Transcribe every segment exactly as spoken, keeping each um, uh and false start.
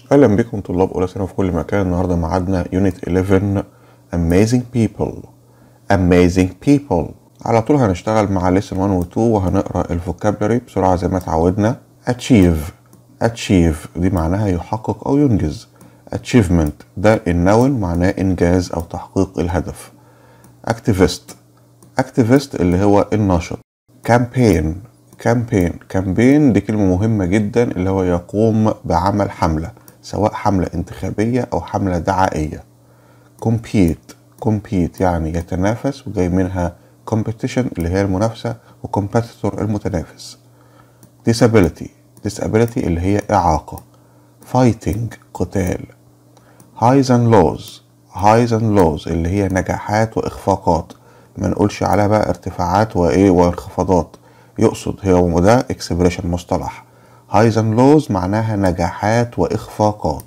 اهلا بكم طلاب اولى ثانوي في كل مكان. النهارده ميعادنا يونت إحداشر Amazing People. Amazing People. على طول هنشتغل مع lesson واحد و اتنين وهنقرا الفوكابلري بسرعه زي ما اتعودنا. Achieve. Achieve دي معناها يحقق او ينجز. Achievement ده النون معناه انجاز او تحقيق الهدف. Activist. Activist اللي هو الناشط. Campaign. كامبين كامبين دي كلمة مهمة جدا، اللي هو يقوم بعمل حملة، سواء حملة انتخابية أو حملة دعائية. compete compete يعني يتنافس، وجاي منها competition اللي هي المنافسة، و competitor المتنافس. disability disability اللي هي إعاقة. fighting قتال. highs and lows highs and lows اللي هي نجاحات وإخفاقات، ما نقولش عليها بقى ارتفاعات وإيه وانخفاضات، يقصد هو ده expression مصطلح. highs and lows معناها نجاحات وإخفاقات.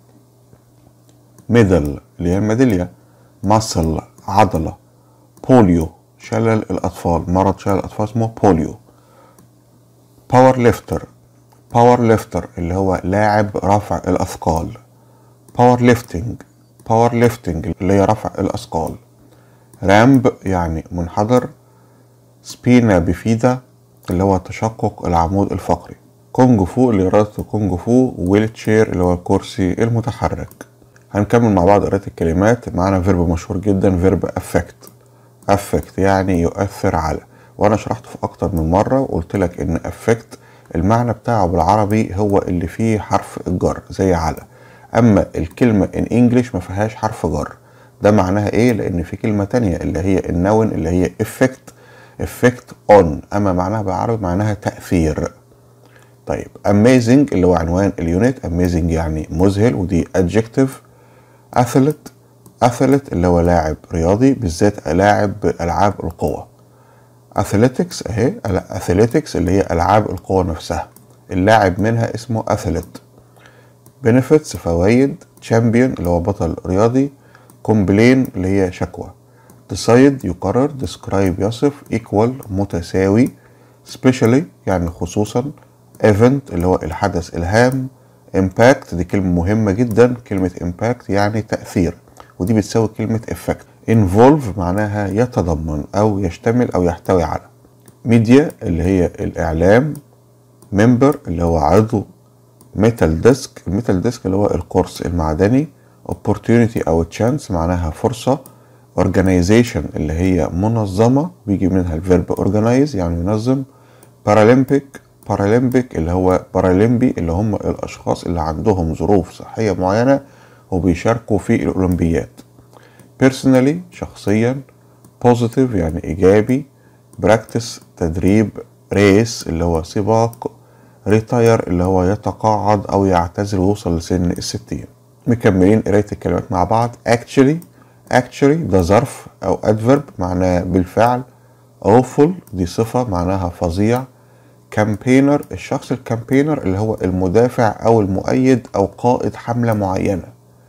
middle اللي هي الميدالية. muscle عضلة. بوليو شلل الأطفال، مرض شلل الأطفال اسمه بوليو. power lifter power lifter اللي هو لاعب رفع الأثقال. power lifting power lifting اللي هي رفع الأثقال. رامب يعني منحدر. سبينا بفيدا اللي هو تشقق العمود الفقري. كونج فو اللي رياضة كونج فو. ويل تشير اللي هو الكرسي المتحرك. هنكمل مع بعض قراءة الكلمات. معانا فيرب مشهور جدا، فيرب affect. affect يعني يؤثر على، وانا شرحته في اكتر من مرة وقلت لك ان affect المعنى بتاعه بالعربي هو اللي فيه حرف الجر زي على، اما الكلمة in English ما فيهاش حرف جر. ده معناها ايه؟ لان في كلمة تانية اللي هي النون اللي هي effect effect on، اما معناها بالعربي معناها تأثير. طيب amazing اللي هو عنوان اليونت. amazing يعني مذهل، ودي adjective. athlete athlete اللي هو لاعب رياضي، بالذات لاعب العاب القوى. athletics اهي athletics اللي هي العاب القوى نفسها، اللاعب منها اسمه athlete. benefits فوائد. champion اللي هو بطل رياضي. complain اللي هي شكوى. decide يقرر. describe يصف. equal متساوي. specially يعني خصوصا. event اللي هو الحدث الهام. impact دي كلمة مهمة جدا، كلمة impact يعني تأثير، ودي بتساوي كلمة effect. involve معناها يتضمن أو يشتمل أو يحتوي على. media اللي هي الإعلام. member اللي هو عضو. metal disk الميتال ديسك اللي هو القرص المعدني. opportunity أو chance معناها فرصة. organization اللي هي منظمة، بيجي منها الفيرب organize يعني ينظم. paralympic بارالمبيك اللي هو بارالمبي اللي هم الأشخاص اللي عندهم ظروف صحية معينة وبيشاركوا في الأولمبياد. personally شخصيا. positive يعني إيجابي. practice تدريب. race اللي هو سباق. retire اللي هو يتقاعد أو يعتزل ويوصل لسن الستين. مكملين قراية الكلمات مع بعض. actually actually ده ظرف أو adverb معناه بالفعل. awful دي صفة معناها فظيع. كامبينر الشخص الكامبينر اللي هو المدافع او المؤيد او قائد حملة معينة.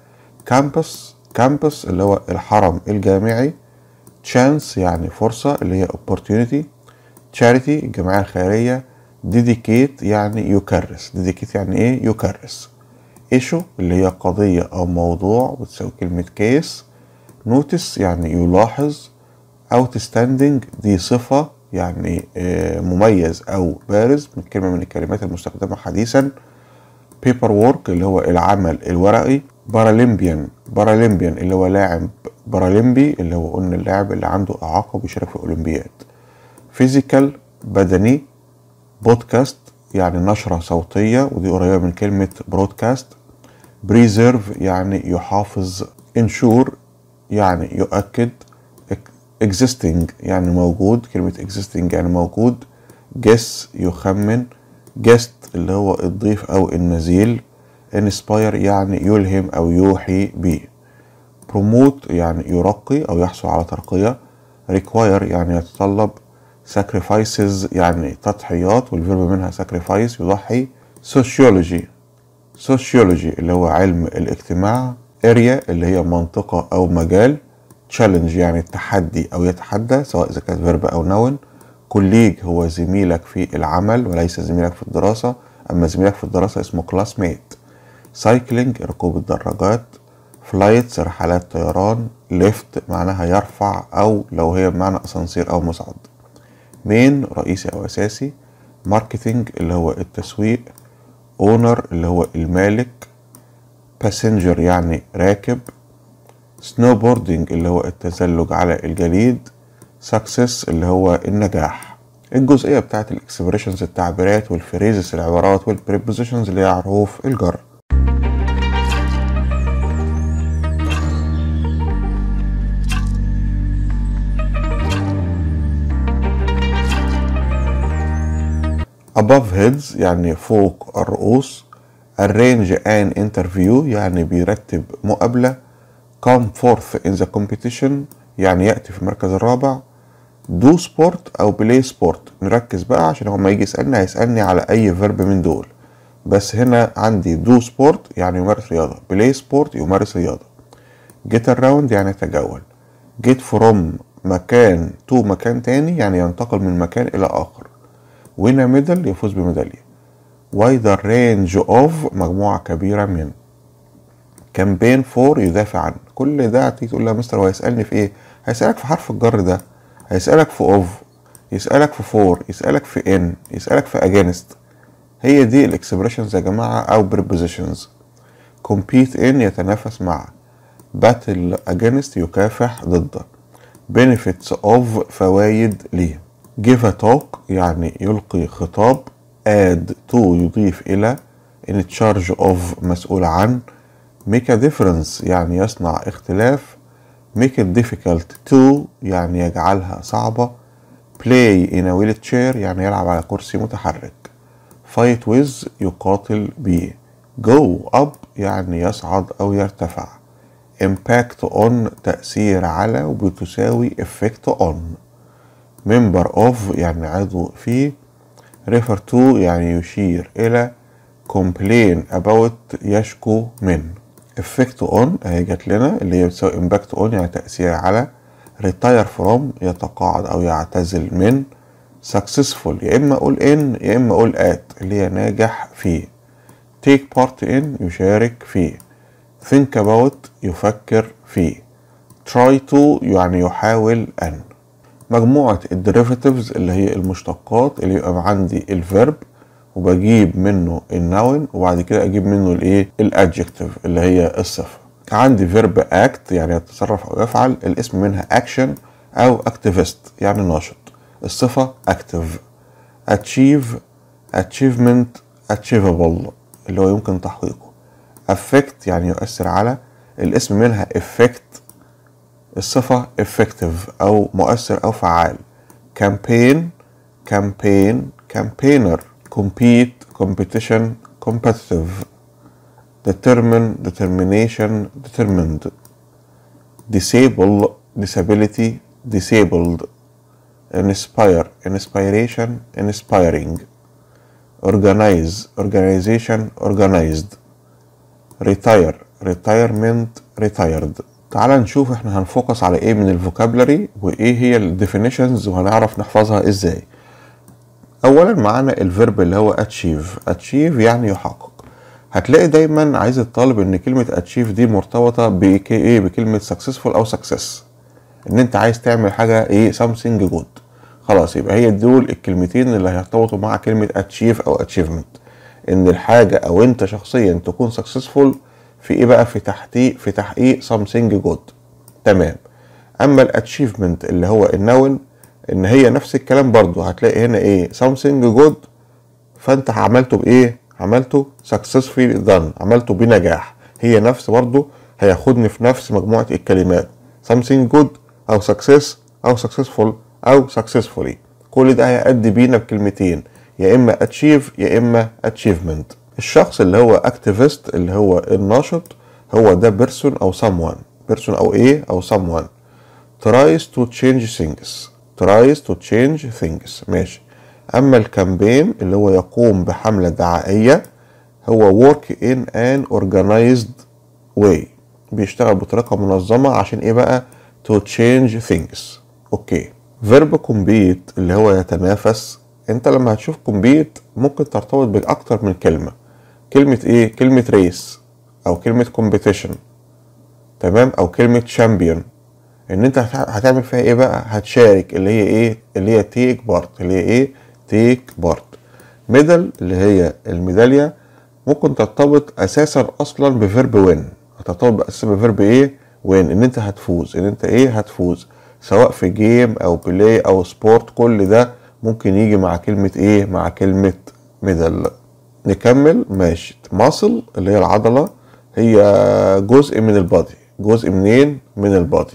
كامبس كامبس اللي هو الحرم الجامعي. chance يعني فرصة اللي هي opportunity. charity الجمعية الخيرية. dedicate يعني يكرس. dedicate يعني ايه؟ يكرس. issue اللي هي قضية او موضوع وتساوي كلمة case. notice يعني يلاحظ. outstanding دي صفة يعني مميز أو بارز، من كلمة من الكلمات المستخدمة حديثا. paperwork اللي هو العمل الورقي. بارالمبيان بارالمبيان اللي هو لاعب بارالمبي، اللي هو قلنا اللاعب اللي عنده إعاقة وبيشارك في الأولمبياد. physical بدني. بودكاست يعني نشرة صوتية، ودي قريبة من كلمة برودكاست. preserve يعني يحافظ. ensure يعني يؤكد. existing يعني موجود، كلمة existing يعني موجود. guess يخمن. guest اللي هو الضيف أو النزيل. inspire يعني يلهم أو يوحي به. promote يعني يرقي أو يحصل على ترقية. require يعني يتطلب. sacrifices يعني تضحيات، والفيرب منها sacrifice يضحي. sociology sociology اللي هو علم الاجتماع. area اللي هي منطقة أو مجال. challenge يعني التحدي أو يتحدى، سواء إذا كانت فيرب أو نون. colleague هو زميلك في العمل وليس زميلك في الدراسة، أما زميلك في الدراسة اسمه classmate. cycling ركوب الدراجات، flights رحلات طيران، lift معناها يرفع أو لو هي بمعنى أسانسير أو مصعد، main رئيسي أو أساسي، marketing اللي هو التسويق، owner اللي هو المالك، passenger يعني راكب، snowboarding اللي هو التزلج على الجليد، success اللي هو النجاح. الجزئية بتاعت الاكسبريشنز التعبيرات والفريزز العبارات والبريبوزيشنز اللي هي حروف الجر. above heads يعني فوق الرؤوس، arrange an interview يعني بيرتب مقابلة، come forth in the competition يعني يأتي في المركز الرابع، do sport أو play sport. نركز بقى عشان هو ما يجي يسألني هيسألني على أي verb من دول، بس هنا عندي do sport يعني يمارس رياضة، play sport يمارس رياضة، get around يعني يتجول، get from مكان to مكان تاني يعني ينتقل من مكان إلى آخر، win a medal يفوز بميدالية، wider range of مجموعة كبيرة من، campaign for يدافع عنه. كل ده هتيجي تقول له مستر هو هيسألني في ايه؟ هيسألك في حرف الجر ده، هيسألك في of، يسألك في for، يسألك في in، يسألك في against. هي دي الاكسبريشنز يا جماعة او prepositions. compete in يتنافس مع، battle against يكافح ضده، benefits of فوايد ليه، give a talk يعني يلقي خطاب، add to يضيف إلى، in charge of مسؤول عن، make a difference يعني يصنع اختلاف، make it difficult to يعني يجعلها صعبة، play in a wheelchair يعني يلعب على كرسي متحرك، fight with يقاتل به، go up يعني يصعد أو يرتفع، impact on تأثير على وبتساوي effect on، member of يعني عضو فيه، refer to يعني يشير إلى، complain about يشكو من. effect on اهي جات لنا اللي هي بتساوي impact on يعني تأثير على، retire from يتقاعد أو يعتزل من، successful يا إما أقول in يا إما أقول at اللي هي ناجح فيه، take part in يشارك فيه، think about يفكر فيه، try to يعني يحاول أن. مجموعة الديريفاتيفز اللي هي المشتقات اللي يبقى عندي الفيرب وبجيب منه النون وبعد كده اجيب منه الايه الادجكتيف اللي هي الصفة. عندي فيرب اكت يعني يتصرف او يفعل، الاسم منها اكشن او اكتيفيست يعني ناشط، الصفة اكتيف، اتشيف اتشيفمنت اتشيفابل اللي هو يمكن تحقيقه، افكت يعني يؤثر على، الاسم منها افكت، الصفة effective أو مؤثر أو فعال، campaign campaign campaigner، compete competition competitive، determine determination determined، disable disability disabled، inspire inspiration inspiring، organize organization organized، retire retirement retired. تعال نشوف احنا هنفوكس على ايه من الفوكابلري وايه هي الديفينيشنز وهنعرف نحفظها ازاي. اولا معانا الفيرب اللي هو achieve، achieve يعني يحقق. هتلاقي دايما عايز الطالب ان كلمة achieve دي مرتبطة بايه بكلمة successful او success، ان انت عايز تعمل حاجة ايه something good. خلاص يبقى هي دول الكلمتين اللي هيرتبطوا مع كلمة achieve او achievement، ان الحاجة او انت شخصيا تكون successful في ايه بقى في تحقيق في تحقيق something good. تمام. اما الاتشيفمنت اللي هو النون ان هي نفس الكلام برضو، هتلاقي هنا ايه something good فانت عملته بايه عملته successfully done عملته بنجاح، هي نفس برضو هياخدني في نفس مجموعة الكلمات something good او success او successful او successfully. كل ده هيأدي بينا بكلمتين يا اما achieve يا اما achievement. الشخص اللي هو اكتيفيست اللي هو الناشط هو ده بيرسون او someone، بيرسون او ايه او someone tries to change things tries to change things ماشي. اما الكامبين اللي هو يقوم بحملة دعائية هو work in an organized way، بيشتغل بطريقة منظمة عشان ايه بقى to change things. اوكي. فيرب compete اللي هو يتنافس، انت لما هتشوف compete ممكن ترتبط باكتر من كلمة. كلمة ايه؟ كلمة ريس او كلمة competition، تمام، او كلمة champion، ان انت هتعمل فيها ايه بقى؟ هتشارك، اللي هي ايه؟ اللي هي take part، اللي هي ايه؟ take part. ميدال اللي هي الميدالية ممكن ترتبط اساسا اصلا بفيرب وين، هترتبط اساسا بفيرب ايه؟ وين، ان انت هتفوز، ان انت ايه؟ هتفوز، سواء في جيم او بلاي او سبورت، كل ده ممكن يجي مع كلمة ايه؟ مع كلمة ميدال. نكمل ماشي. ماسل اللي هي العضلة، هي جزء من البادي. جزء منين؟ من البادي.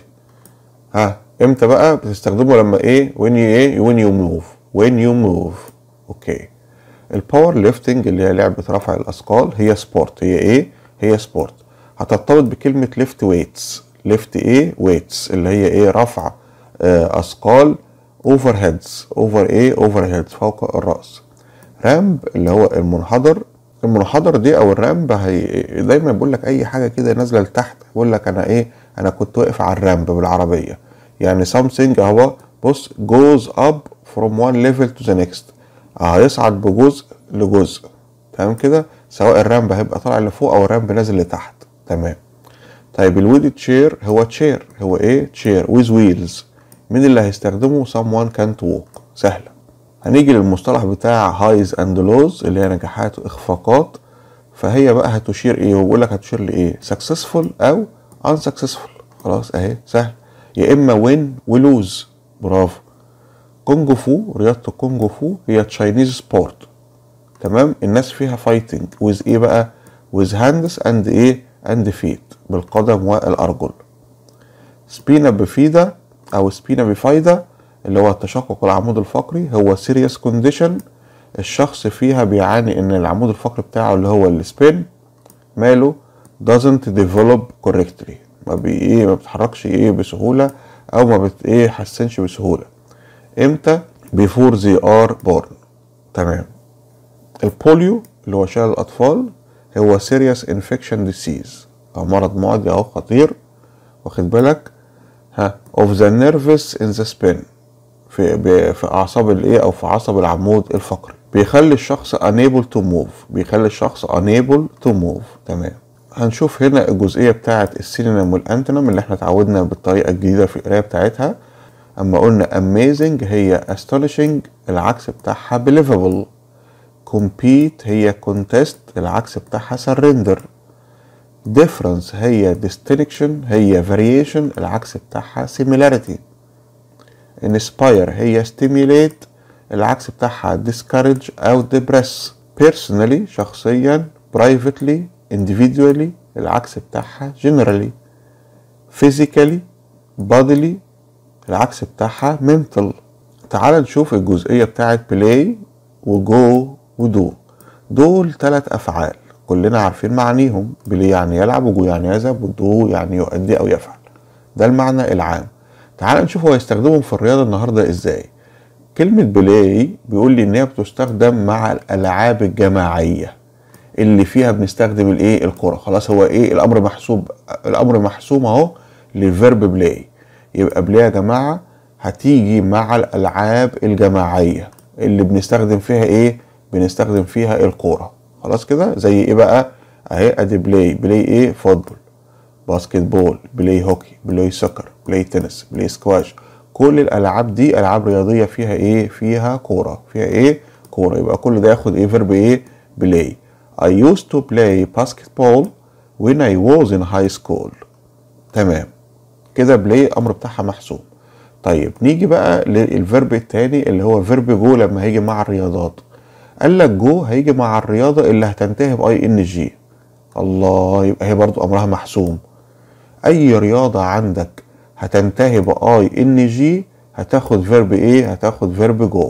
ها امتى بقى بتستخدمه؟ لما ايه؟ when you ايه؟ when you move when you move. اوكي. الباور ليفتنج اللي هي لعبة رفع الأثقال هي سبورت. هي ايه؟ هي سبورت. هترتبط بكلمة ليفت ويتس. ليفت ايه؟ ويتس، اللي هي ايه؟ رفع آه أثقال اوفر هيدز. اوفر ايه؟ اوفر هيدز، فوق الرأس. رامب اللي هو المنحدر. المنحدر دي او الرامب هي دايما بيقول لك اي حاجة كده نازلة لتحت، بيقول لك انا ايه؟ انا كنت واقف على الرامب بالعربية. يعني something اهو، بص goes up from one level to the next، هيصعد بجزء لجزء، تمام كده، سواء الرامب هيبقى طالع لفوق او الرامب نازل لتحت، تمام. طيب الويد تشير هو تشير، هو ايه؟ تشير with wheels. مين اللي هيستخدمه؟ someone can't walk. سهلة. هنيجي للمصطلح بتاع highs and lows اللي هي نجاحات واخفاقات. فهي بقى هتشير ايه؟ هو بيقول لك هتشير لايه؟ successful او unsuccessful. خلاص اهي سهل. يا اما win ولوز. برافو. كونج فو، رياضة الكونج فو هي تشاينيز سبورت، تمام. الناس فيها فايتنج with ايه بقى؟ with hands and ايه؟ and feet، بالقدم والارجل. سبينا بفيدا او سبينا بفايدة اللي هو التشقق العمود الفقري، هو serious condition الشخص فيها بيعاني ان العمود الفقري بتاعه اللي هو السبين ماله doesn't develop correctly، ما بي ايه؟ ما بتحركش ايه؟ بسهولة، او ما بت ايه؟ حسنش بسهولة. امتى؟ before they are born، تمام. البوليو اللي هو شلل الاطفال هو serious infection disease، او مرض معدي او خطير، واخد بالك؟ ها of the nerves in the spine، في في اعصاب الايه؟ او في عصب العمود الفقري، بيخلي الشخص unable to move، بيخلي الشخص unable to move، تمام. هنشوف هنا الجزئيه بتاعه السينونيم والانتونيم اللي احنا اتعودنا بالطريقه الجديده في القرايه بتاعتها. اما قلنا amazing هي astonishing العكس بتاعها believable. compete هي contest العكس بتاعها surrender. difference هي distinction هي variation العكس بتاعها similarity. inspire هي stimulate العكس بتاعها discourage أو depress. personally شخصيا. privately individually العكس بتاعها generally. physically bodily العكس بتاعها mental. تعال نشوف الجزئية بتاعت play وجو ودو. دول ثلاث أفعال كلنا عارفين معانيهم. play يعني يلعب، وجو يعني يذهب، ودو يعني يؤدي أو يفعل. ده المعنى العام. تعال نشوف هو يستخدمهم في الرياضة النهاردة ازاي. كلمة بلاي بيقول لي ان هي بتستخدم مع الالعاب الجماعية اللي فيها بنستخدم الايه؟ الكرة. خلاص هو ايه؟ الامر محسوب، الامر محسوم اهو للفيرب بلاي. يبقى بلاي يا جماعة هتيجي مع الالعاب الجماعية اللي بنستخدم فيها ايه؟ بنستخدم فيها الكرة. خلاص كده. زي ايه بقى؟ اهي ادي بلاي. بلاي ايه؟ فوتبول، باسكت بول، بلاي هوكي، بلاي سكر، بلاي تنس، بلاي سكواش. كل الالعاب دي العاب رياضيه فيها ايه؟ فيها كوره. فيها ايه؟ كوره. يبقى كل ده ياخد ايه؟ فيرب ايه؟ بلاي. I used to play basketball when I was in high school. تمام كده. بلاي امر بتاعها محسوب. طيب نيجي بقى للفيرب التاني اللي هو فيرب جو لما هيجي مع الرياضات. قال لك جو هيجي مع الرياضه اللي هتنتهي باي ان جي. الله، يبقى هي برضو امرها محسوم. اي رياضة عندك هتنتهي باي ان جي هتاخد فيرب ايه؟ هتاخد فيرب جو.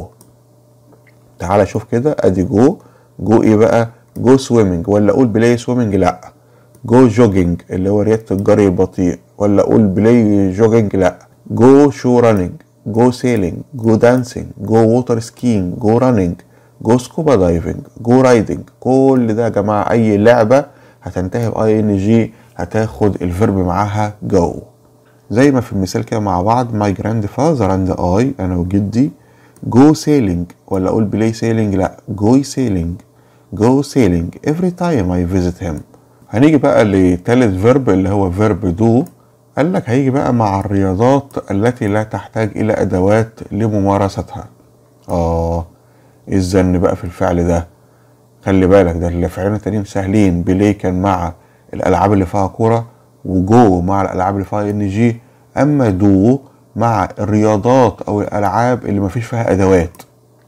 تعال شوف كده. ادي جو. جو ايه بقى؟ جو سويمنج. ولا اقول بلاي سويمنج؟ لا. جو جوجينج اللي هو رياضة الجري البطيء. ولا اقول بلاي جوجينج؟ لا. جو شو رانينج، جو سيلينج، جو دانسينج، جو ووتر سكينج، جو رانينج، جو سكوبا دايفنج، جو رايدنج. كل ده يا جماعة اي لعبة هتنتهي باي ان جي هتاخد الفيرب معاها جو. زي ما في المثال كده مع بعض. my grandfather and I انا وجدي go sailing. ولا اقول play sailing؟ لا. go sailing. go sailing every time I visit him. هنيجي بقى لتالت فيرب اللي هو فيرب دو. قال لك هيجي بقى مع الرياضات التي لا تحتاج الى ادوات لممارستها. اه ايه الزن بقى في الفعل ده؟ خلي بالك ده الفعلين التانيين سهلين. بلاي كان مع الالعاب اللي فيها كوره، وجو مع الالعاب اللي فيها ان جي. اما دو مع الرياضات او الالعاب اللي مفيش فيها ادوات،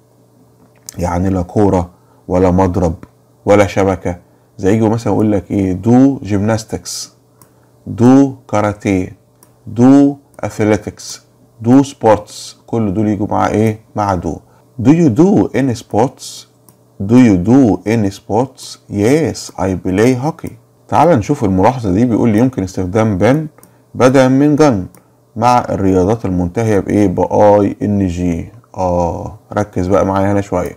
يعني لا كوره ولا مضرب ولا شبكه. زي يجي مثلا يقول لك ايه، دو جيمناستكس، دو كاراتيه، دو اثليتكس، دو سبورتس. كل دول يجوا مع ايه؟ مع دو. Do you do any sports? Do you do any sports? Yes, I play hockey. تعال نشوف الملاحظة دي. بيقول لي يمكن استخدام بن بدلا من جن مع الرياضات المنتهية بإيه؟ بآي إن جي. آه ركز بقى معايا هنا شوية.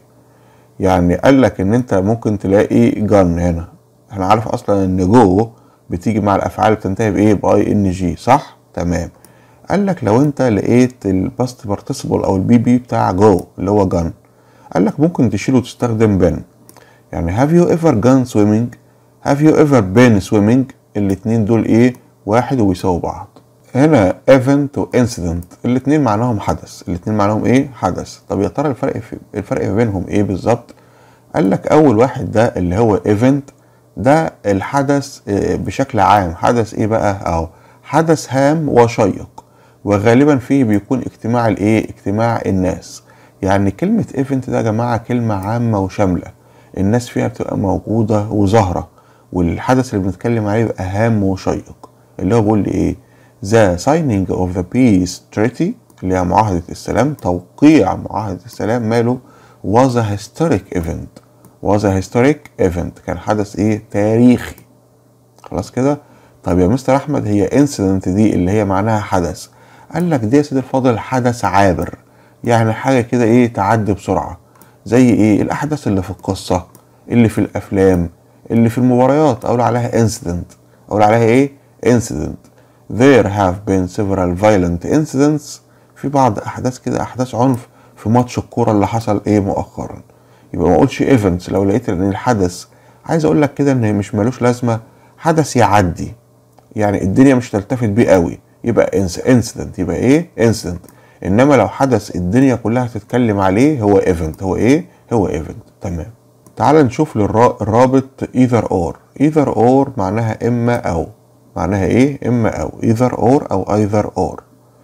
يعني قال لك إن أنت ممكن تلاقي جن هنا. إحنا عارف أصلا إن جو بتيجي مع الأفعال اللي بتنتهي بإيه؟ بآي إن جي، صح؟ تمام. قال لك لو أنت لقيت الباست بارتيسيبل أو البي بي بتاع جو اللي هو جن، قال لك ممكن تشيله وتستخدم بن. يعني have you ever gone swimming؟ have you ever been swimming؟ الاتنين دول ايه؟ واحد وبيساووا بعض. هنا event و incident الاتنين معناهم حدث. الاتنين معناهم ايه؟ حدث. طب يا ترى الفرق في الفرق ما بينهم ايه بالظبط؟ قال لك اول واحد ده اللي هو event، ده الحدث بشكل عام. حدث ايه بقى؟ اهو حدث هام وشيق، وغالبا فيه بيكون اجتماع الايه؟ اجتماع الناس. يعني كلمة ايفنت ده يا جماعة كلمة عامة وشاملة، الناس فيها بتبقى موجودة وظاهرة، والحدث اللي بنتكلم عليه بيبقى هام وشيق. اللي هو بيقول لي ايه؟ The signing of the peace treaty اللي هي معاهدة السلام، توقيع معاهدة السلام ماله؟ was a historic event. was a historic event كان حدث ايه؟ تاريخي. خلاص كده؟ طب يا مستر احمد هي incident دي اللي هي معناها حدث، قال لك دي يا سيدي الفاضل حدث عابر، يعني حاجة كده ايه؟ تعدي بسرعة. زي ايه؟ الاحداث اللي في القصة، اللي في الافلام، اللي في المباريات، اقول عليها incident. اقول عليها ايه؟ incident. There have been several violent incidents. في بعض احداث كده، احداث عنف في ماتش الكورة اللي حصل ايه مؤخرا. يبقى ما اقولش events لو لقيت ان الحدث، عايز اقول لك كده ان مش ملوش لازمة، حدث يعدي، يعني الدنيا مش تلتفت بيه قوي، يبقى incident. يبقى ايه؟ incident. انما لو حدث الدنيا كلها تتكلم عليه هو ايفنت. هو ايه؟ هو ايفنت. تمام. تعال نشوف للرابط either or. either or معناها اما او. معناها ايه؟ اما او. either or او either or.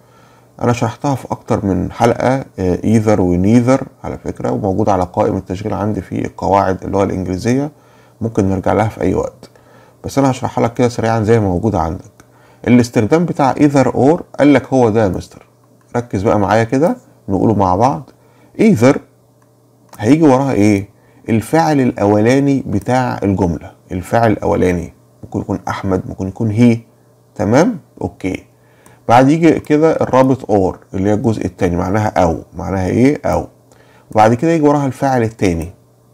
انا شرحتها في اكتر من حلقة either و neither على فكرة، وموجود على قائمة التشغيل عندي في القواعد اللغة الانجليزية، ممكن نرجع لها في اي وقت، بس انا هشرحها لك كده سريعا زي ما موجودة عندك. الاستخدام بتاع either or قال لك هو ده يا مستر. ركز بقى معايا كده نقوله مع بعض. either هيجي وراها ايه؟ الفعل الاولاني بتاع الجملة. الفعل الاولاني ممكن يكون احمد، ممكن يكون هي. تمام؟ اوكي. بعد يجي كده الرابط or اللي هي الجزء التاني، معناها او. معناها ايه؟ او. وبعد كده يجي وراها الفعل التاني،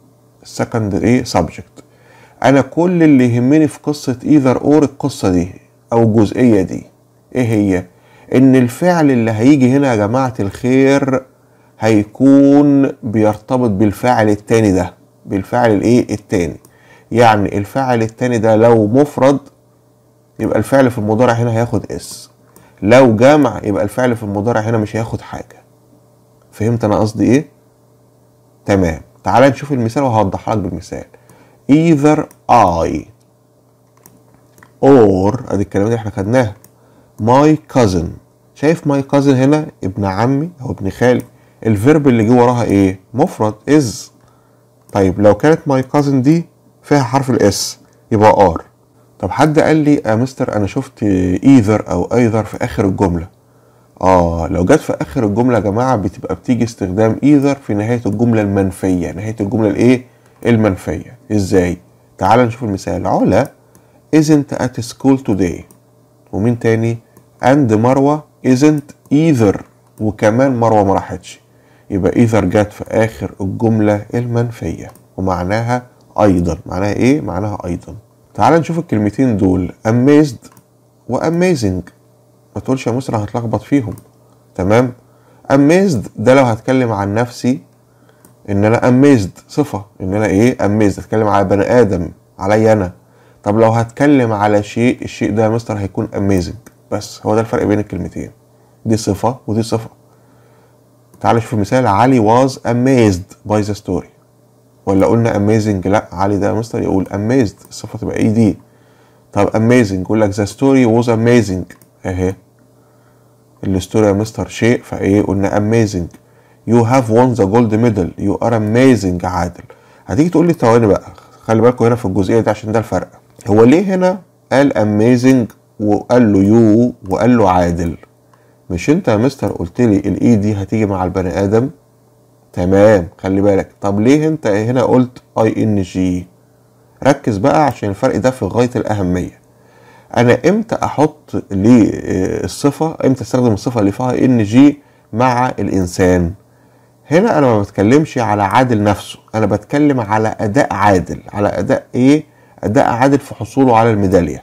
السكند ايه؟ subject. انا كل اللي يهمني في قصة either or القصة دي او الجزئية دي ايه هي؟ ان الفعل اللي هيجي هنا يا جماعة الخير هيكون بيرتبط بالفعل التاني ده، بالفعل الايه؟ التاني. يعني الفعل التاني ده لو مفرد يبقى الفعل في المضارع هنا هياخد اس، لو جمع يبقى الفعل في المضارع هنا مش هياخد حاجة. فهمت انا قصدي ايه؟ تمام. تعال نشوف المثال وهوضح لك بالمثال. either I or ادي الكلمات اللي احنا خدناها. my cousin. شايف my cousin هنا؟ ابن عمي او ابن خالي. الفيرب اللي جه وراها ايه؟ مفرد is. طيب لو كانت my cousin دي فيها حرف الاس يبقى are. طب حد قال لي يا مستر انا شفت either او either في اخر الجملة. اه لو جت في اخر الجملة يا جماعة بتبقى بتيجي استخدام either في نهاية الجملة المنفية. نهاية الجملة الايه؟ المنفية. ازاي؟ تعال نشوف المثال. علا isn't at school today. ومين تاني؟ and مروة isn't either، وكمان مروة ما راحتش. يبقى either جت في اخر الجملة المنفية ومعناها ايضا. معناها ايه؟ معناها ايضا. تعال نشوف الكلمتين دول amazed و amazing. ما تقولش يا مستر هتلخبط فيهم. تمام؟ amazed ده لو هتكلم عن نفسي ان انا amazed صفة، ان انا ايه؟ amazed. هتكلم على بني ادم، علي انا. طب لو هتكلم على شيء، الشيء ده يا مستر هيكون amazing. بس هو ده الفرق بين الكلمتين، دي صفة ودي صفة. تعال شوف مثال، علي was amazed by the story. ولا قلنا amazing؟ لا، علي ده يا مستر يقول amazed، الصفة تبقى ايه دي. طب amazing يقول لك the story was amazing اهي، الستوري يا مستر شيء فايه قلنا amazing. you have won the gold medal، you are amazing عادل. هتيجي تقول لي ثواني بقى، خلي بالكوا هنا في الجزئية دي عشان ده الفرق. هو ليه هنا قال amazing وقال له يو وقال له عادل؟ مش انت يا مستر قلت لي الاي دي هتيجي مع البني ادم؟ تمام، خلي بالك. طب ليه انت هنا قلت اي ان جي؟ ركز بقى عشان الفرق ده في غاية الاهمية. انا امتى احط ليه الصفة، امتى استخدم الصفة اللي فيها ان جي مع الانسان؟ هنا انا ما بتكلمش على عادل نفسه، انا بتكلم على اداء عادل. على اداء ايه؟ اداء عادل في حصوله على الميدالية.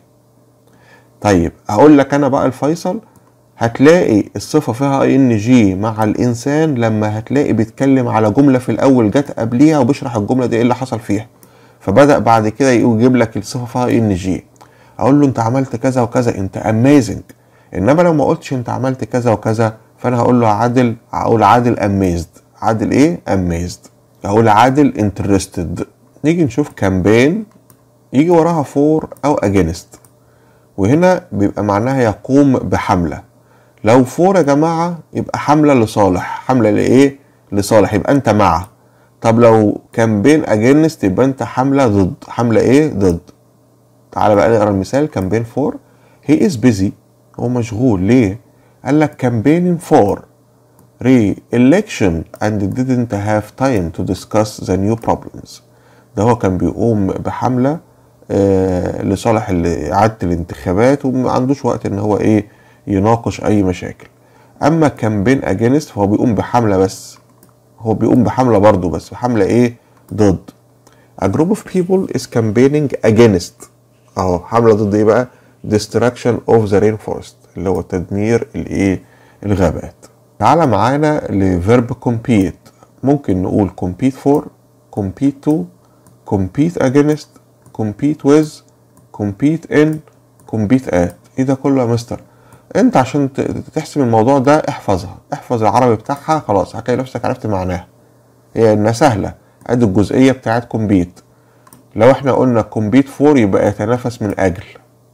طيب اقول لك انا بقى الفيصل، هتلاقي الصفة فيها اي ان جي مع الانسان لما هتلاقي بيتكلم على جملة في الاول جت قبليها وبيشرح الجملة دي ايه اللي حصل فيها، فبدأ بعد كده يجيب لك الصفة فيها اي ان جي. اقول له انت عملت كذا وكذا، انت اميزنج. انما لو ما قلتش انت عملت كذا وكذا، فانا هقول له عادل، اقول عادل اميزد. عادل ايه؟ اميزد. اقول عادل انترستد. نيجي نشوف كامبين يجي وراها فور او اجينست، وهنا بيبقى معناها يقوم بحملة. لو فور يا جماعة يبقى حملة لصالح، حملة لإيه؟ لصالح، يبقى أنت مع. طب لو كامبين أجينست يبقى أنت حملة ضد، حملة إيه؟ ضد. تعالى بقى نقرا المثال. كامبين فور he is busy، هو مشغول. ليه؟ قال لك campaigning for re-election and didn't have time to discuss the new problems. ده هو كان بيقوم بحملة آه لصالح إعادة الانتخابات وما عندوش وقت إن هو إيه يناقش اي مشاكل. اما كامبين اجينست فهو بيقوم بحملة، بس هو بيقوم بحملة برضو بس حملة ايه؟ ضد. a group of people is campaigning against، اهو حملة ضد ايه بقى؟ destruction of the rainforest، اللي هو تدمير الايه؟ الغابات. تعالى معانا لفيرب compete. ممكن نقول compete for، compete to، compete against، compete with، compete in، compete at. ايه ده كله يا مستر؟ انت عشان تحسم الموضوع ده احفظها، احفظ العربي بتاعها خلاص، هتلاقي نفسك عرفت معناها. هي انها سهله. ادي الجزئيه بتاعت كومبيت. لو احنا قلنا كومبيت فور يبقى يتنافس من اجل،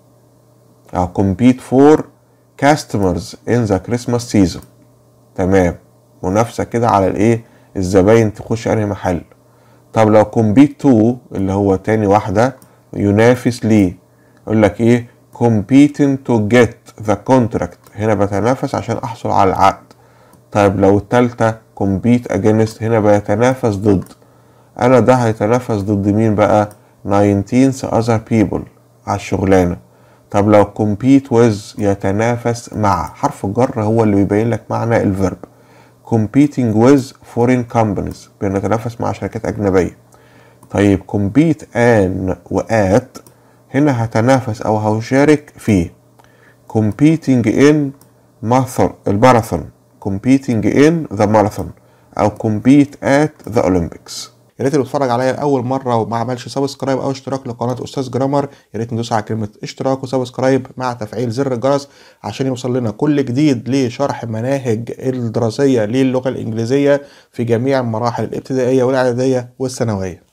او كومبيت فور كاستمرز ان ذا كريسماس سيزون. تمام، منافسه كده على الايه؟ الزباين تخش انهي محل. طب لو كومبيت تو اللي هو تاني واحده ينافس ليه، يقول لك ايه؟ competing to get the contract، هنا بتنافس عشان احصل على العقد. طيب لو التالتة compete against، هنا بيتنافس ضد. انا ده هيتنافس ضد مين بقى؟ nineteen other people على الشغلانة. طب لو compete with يتنافس مع، حرف الجر هو اللي بيبين لك معنى الفيرب. competing with foreign companies، بنتنافس مع شركات اجنبية. طيب compete and وات، هنا هتنافس او هشارك فيه. competing in marathon، الماراثون، competing in the marathon، او compete at the Olympics. يا ريت اللي بيتفرج عليا لاول مره وما عملش سبسكرايب او اشتراك لقناه استاذ جرامر، يا ريت ندوس على كلمه اشتراك وسبسكرايب مع تفعيل زر الجرس عشان يوصل لنا كل جديد لشرح مناهج الدراسيه للغه الانجليزيه في جميع المراحل الابتدائيه والاعداديه والثانويه.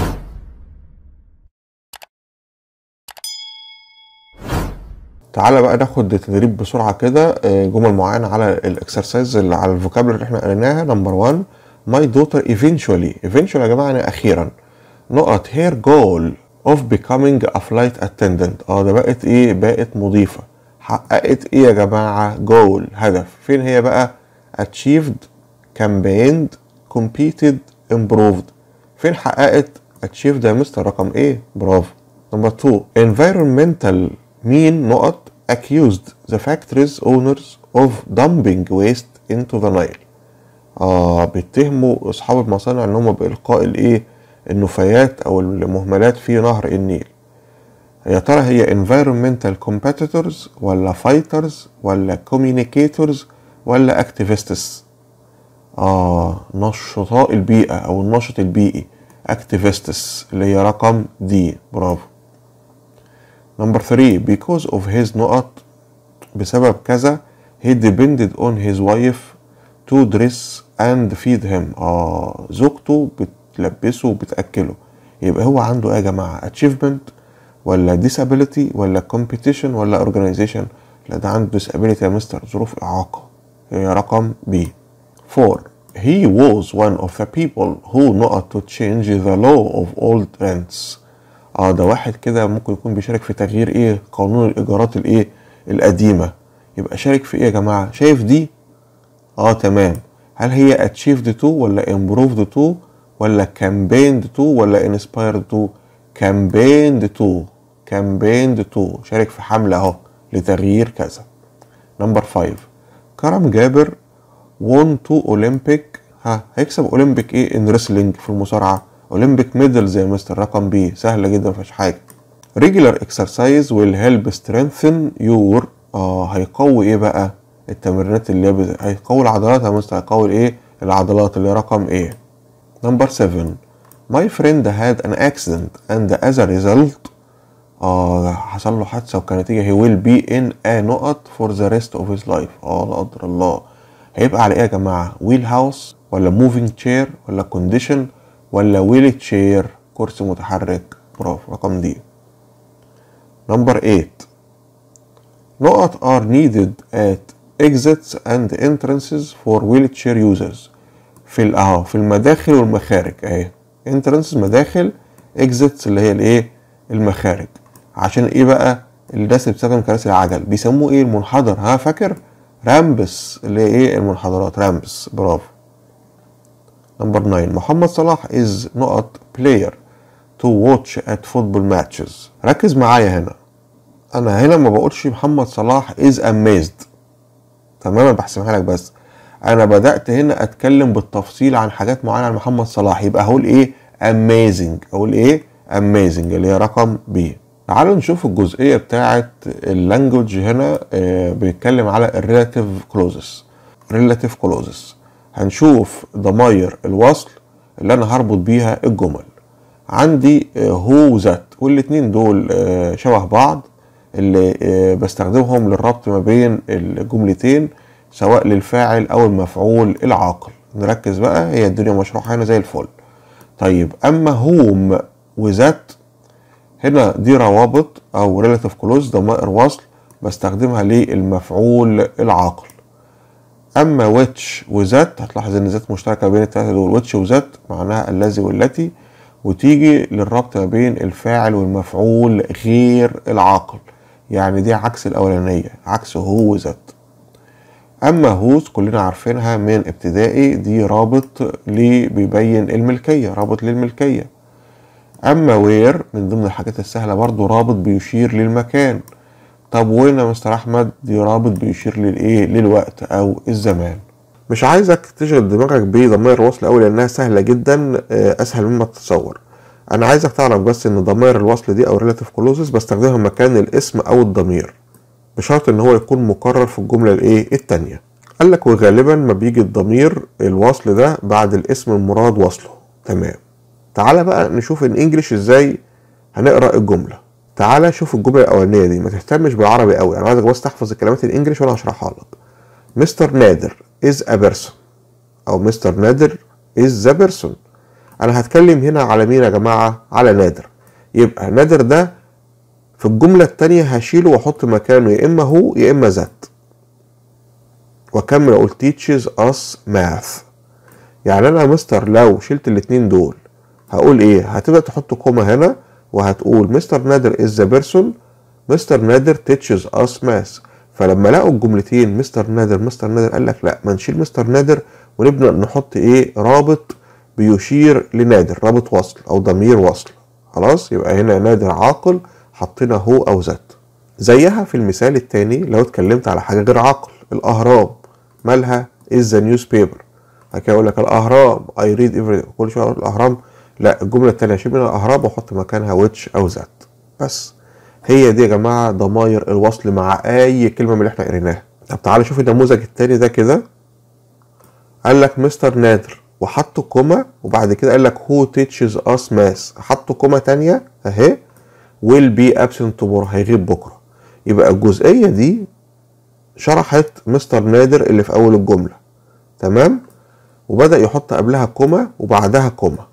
تعالى بقى ناخد تدريب بسرعه كده، جمل معينه على الاكسرسايز اللي على الفوكابلري اللي احنا قريناها. نمبر واحد، my daughter eventually، eventually يا جماعه يعني اخيرا، نقط her goal of becoming a flight attendant. اه ده بقت ايه؟ بقت مضيفه. حققت ايه يا جماعه؟ goal، هدف. فين هي بقى؟ achieved، campaigned، competed، improved. فين حققت؟ achieved يا مستر، رقم ايه؟ برافو. نمبر اتنين، environmental مين نقط accused the factory's owners of dumping waste into the Nile. اه بيتهموا اصحاب المصانع ان هم بالقاء الايه؟ النفايات او المهملات في نهر النيل. يا ترى هي environmental competitors ولا fighters ولا communicators ولا activists؟ اه نشطاء البيئة او الناشط البيئي activists، اللي هي رقم دي. برافو. نمبر ثلاثة because of his نقط بسبب كذا he depended on his wife to dress and feed him. اه زوجته بتلبسه وبتأكله. يبقى هو عنده ايه يا جماعة؟ achievement ولا disability ولا competition ولا organization؟ لا ده عنده disability يا مستر، ظروف إعاقة. هي رقم B. four he was one of the people who not to change the law of old rents. اه ده واحد كده ممكن يكون بيشارك في تغيير ايه؟ قانون الإيجارات الايه؟ القديمة. يبقى شارك في ايه يا جماعة؟ شايف دي؟ اه تمام. هل هي achieved to ولا improved to ولا campaigned to ولا inspired to؟ campaigned to campaigned to شارك في حملة اهو لتغيير كذا. نمبر خمسة كرم جابر won to Olympic. ها هيكسب اولمبيك ايه ان ريسلينج في المصارعة؟ اولمبيك ميدلز يا مستر. رقم بي سهلة جدا مفيهاش حاجة. regular exercise will help strengthen your اه هيقوي ايه بقى؟ التمرينات اللي هي هيقوي العضلات يا مستر. هيقوي ايه؟ العضلات اللي رقم ايه. نمبر سبعة my friend had an accident and as a result اه حصل له حادثة وكنتيجة he will be in a نقط for the rest of his life. اه لا قدر الله. هيبقى على ايه يا جماعة؟ wheel house ولا moving chair ولا condition ولا wheel chair كرسي متحرك. برافو رقم دي. نمبر ثمانية نقط are needed at exits and entrances for wheelchair users. في الاهو في المداخل والمخارج اهي. entrances مداخل، exits اللي هي الايه؟ المخارج. عشان ايه بقى؟ الناس اللي بتستخدم كراسي العجل بيسموه ايه؟ المنحدر. ها فاكر؟ رامبس اللي هي ايه؟ المنحدرات رامبس. برافو. نمبر تسعة محمد صلاح is نقط player to watch at football matches. ركز معايا هنا. انا هنا ما بقولش محمد صلاح is amazed. تماما بحسمها لك، بس انا بدأت هنا اتكلم بالتفصيل عن حاجات معينة عن محمد صلاح. يبقى هقول ايه؟ amazing. اقول ايه؟ amazing اللي هي رقم بي. تعالوا نشوف الجزئية بتاعت اللانجوج هنا. آه بيتكلم على الريلاتيف كلوزز. ريلاتيف كلوزز هنشوف ضماير الوصل اللي انا هربط بيها الجمل. عندي هو ذات، والاتنين دول آه شبه بعض، اللي آه بستخدمهم للربط ما بين الجملتين سواء للفاعل او المفعول العاقل. نركز بقى، هي الدنيا مشروحة هنا زي الفل. طيب اما هوم وذات هنا دي روابط او ريلاتيف كلوز ضمائر وصل بستخدمها للمفعول العاقل. اما ويتش وذات هتلاحظ ان ذات مشتركه بين الثلاثه دول. ويتش وذات معناها الذي والتي، وتيجي للربط ما بين الفاعل والمفعول غير العاقل، يعني دي عكس الاولانيه، عكس هو وذات. اما هوز كلنا عارفينها من ابتدائي، دي رابط لي بيبين الملكيه، رابط للملكيه. اما وير من ضمن الحاجات السهله برضو رابط بيشير للمكان. طب وين يا مستر احمد؟ دي رابط بيشير للايه؟ للوقت او الزمان. مش عايزك تشغل دماغك بضمائر الوصل قوي لانها سهله جدا، اسهل مما تتصور. انا عايزك تعرف بس ان ضمائر الوصل دي او ريلاتيف كلوزز بستخدمها مكان الاسم او الضمير، بشرط ان هو يكون مكرر في الجمله الايه؟ التانيه. قال لك وغالبا ما بيجي الضمير الوصل ده بعد الاسم المراد وصله. تمام. تعالى بقى نشوف الانجليش ازاي هنقرا الجمله. تعالى شوف الجمله الاولانيه دي، ما تهتمش بالعربي قوي، انا عايزك بس تحفظ الكلمات الانجليش وانا هشرحها لك. مستر نادر is a person او مستر نادر is the person. انا هتكلم هنا على مين يا جماعه؟ على نادر. يبقى نادر ده في الجمله الثانيه هشيله واحط مكانه يا اما هو يا اما ذات، واكمل اقول teaches us math. يعني انا مستر لو شلت الاتنين دول هقول ايه؟ هتبدأ تحط كوما هنا وهتقول مستر نادر is the person، مستر نادر teaches us math. فلما لقوا الجملتين مستر نادر مستر نادر قال لك لا، ما نشيل مستر نادر ونبدأ نحط ايه؟ رابط بيشير لنادر، رابط وصل او ضمير وصل. خلاص، يبقى هنا نادر عاقل حطينا هو او ذات. زيها في المثال التاني لو اتكلمت على حاجة غير عاقل. الاهرام مالها؟ is the newspaper. هكذا اقول لك الاهرام I read every، كل شوية اقول الاهرام. لا، الجملة التانية اشيل منها الاهرام واحط مكانها ويتش او ذات. بس هي دي يا جماعة ضماير الوصل مع اي كلمة من اللي احنا قريناها. طب تعالى شوف النموذج التاني ده كده. قال لك مستر نادر وحطوا كوما، وبعد كده قال لك هو تيتشز اس ماس، حطوا كوما تانية اهي، will be absent tomorrow هيغيب بكرة. يبقى الجزئية دي شرحت مستر نادر اللي في أول الجملة، تمام؟ وبدأ يحط قبلها كوما وبعدها كوما.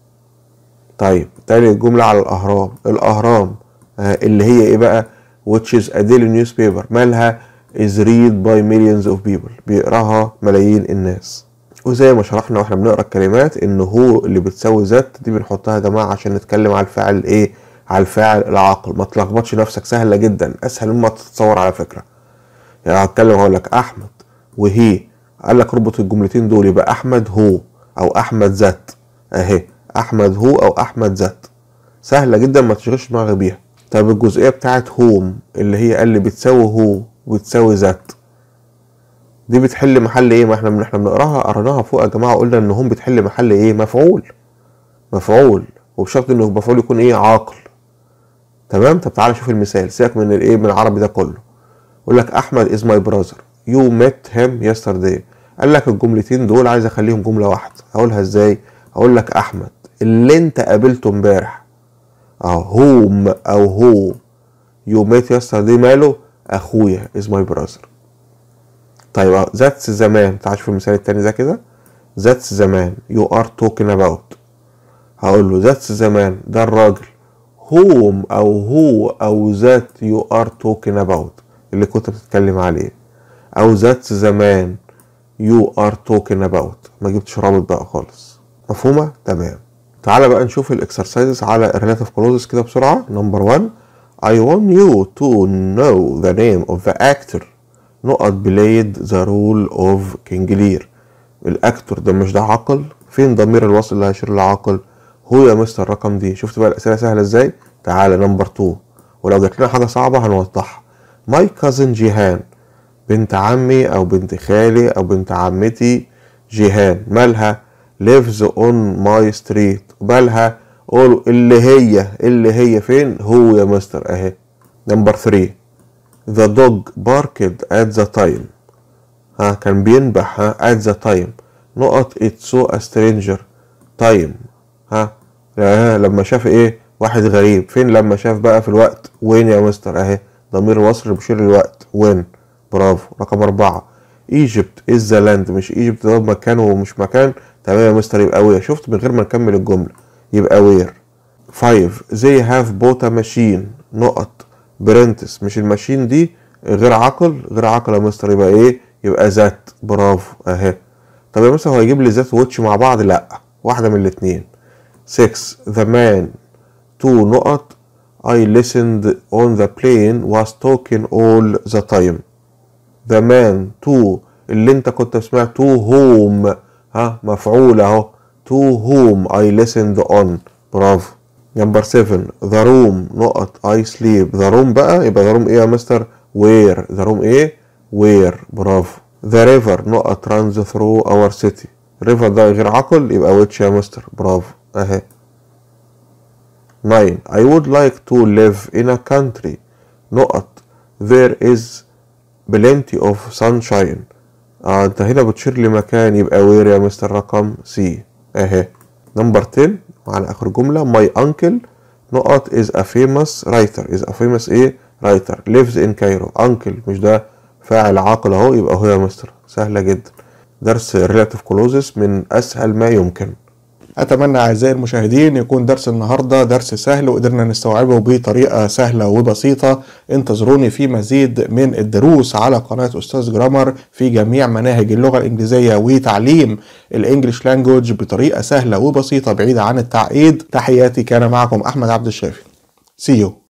طيب تاني الجملة على الأهرام. الأهرام اللي هي إيه بقى؟ which is a daily newspaper مالها is read by millions of people بيقراها ملايين الناس. وزي ما شرحنا واحنا بنقرا الكلمات ان هو اللي بتساوي ذات دي بنحطها يا جماعه عشان نتكلم على الفاعل ايه؟ على الفاعل العاقل. ما تلخبطش نفسك، سهله جدا، اسهل مما تتصور على فكره. يعني هتكلم هقول لك احمد وهي، قال لك ربط الجملتين دول يبقى احمد هو او احمد ذات اهي، احمد هو او احمد ذات، سهله جدا ما تشغلش دماغك بيها. طب الجزئيه بتاعت هوم اللي هي قال لي بتساوي هو وبتساوي ذات دي بتحل محل ايه؟ ما احنا احنا بنقراها قريناها فوق يا جماعه، قلنا ان هم بتحل محل ايه؟ مفعول. مفعول وبشرط انه مفعول يكون ايه؟ عاقل. تمام. طب تعالى شوف المثال، سيبك من الايه؟ من العربي ده كله. يقول لك احمد از ماي براذر يو ميت هيم يسترداي. قال لك الجملتين دول عايز اخليهم جمله واحده، هقولها ازاي؟ هقول لك احمد اللي انت قابلته امبارح اهو هوم او هو، يو ميت يسترداي ماله؟ اخويا از ماي براذر. طيب ذاتس زمان، تعال شوف المثال التاني ده كده. ذاتس زمان يو ار توكينج اباوت، هقول له ذاتس زمان ده الراجل هوم او هو او ذات يو ار توكينج اباوت اللي كنت بتتكلم عليه، او ذاتس زمان يو ار توكينج اباوت. ما جبتش رابط بقى خالص. مفهومه؟ تمام. تعالى بقى نشوف الاكسرسايزز على الريلاتيف كلوزز كده بسرعه. نمبر واحد I want you to know the name of the actor نقط بلايد ذا رول اوف كينج لير. الاكتور ده مش ده عاقل؟ فين ضمير الوصل اللي هيشير للعاقل؟ هو يا مستر الرقم دي. شفت بقى الاسئله سهله ازاي؟ تعالى نمبر اتنين، ولو جات لنا حاجه صعبه هنوضحها. ماي كازن جيهان، بنت عمي او بنت خالي او بنت عمتي جيهان، مالها؟ lives on my street. ومالها؟ قولوا اللي هي اللي هي فين؟ هو يا مستر اهي. نمبر تلاتة The dog barked at the time. ها كان بينبح ها at the time نقط it saw a stranger time. ها لما شاف ايه؟ واحد غريب. فين لما شاف بقى؟ في الوقت. وين يا مستر اهي ضمير وصل بيشير للوقت وين. برافو. رقم أربعة Egypt is the land، مش Egypt ده مكان ومش مكان. تمام يا مستر يبقى وير. شفت من غير ما نكمل الجملة يبقى وير. خمسة they have bought a machine نقط برنتس، مش الماشين دي غير عقل. غير عقل يا مستر يبقى ايه؟ يبقى ذات. برافو اهي. طب يا مستر هو هيجيب لي ذات ووتش مع بعض؟ لا، واحده من الاثنين. ستة the man two نقط I listened on the plane was talking all the time. the man two اللي انت كنت سمعت to whom ها مفعول اهو to whom I listened on. برافو. نمبر سبعة the room نقط I sleep. the room بقى يبقى the room ايه يا مستر؟ where. the room ايه؟ where. برافو. the river نقط runs through our city. river ده غير عقل يبقى which يا مستر. برافو اهي. تسعة I would like to live in a country نقط there is plenty of sunshine. اه انت هنا بتشير لمكان يبقى where يا مستر. رقم سي اهي. نمبر عشرة على اخر جملة my uncle نقط is a famous writer. is a famous ايه؟ writer lives in Cairo. uncle مش ده فاعل عاقل اهو يبقى هو يا مستر. سهلة جدا. درس relative clauses من اسهل ما يمكن. اتمنى اعزائي المشاهدين يكون درس النهارده درس سهل وقدرنا نستوعبه بطريقه سهله وبسيطه. انتظروني في مزيد من الدروس على قناه استاذ جرامر في جميع مناهج اللغه الانجليزيه وتعليم الانجليش لانجوج بطريقه سهله وبسيطه بعيده عن التعقيد. تحياتي، كان معكم احمد عبد الشافي. See you.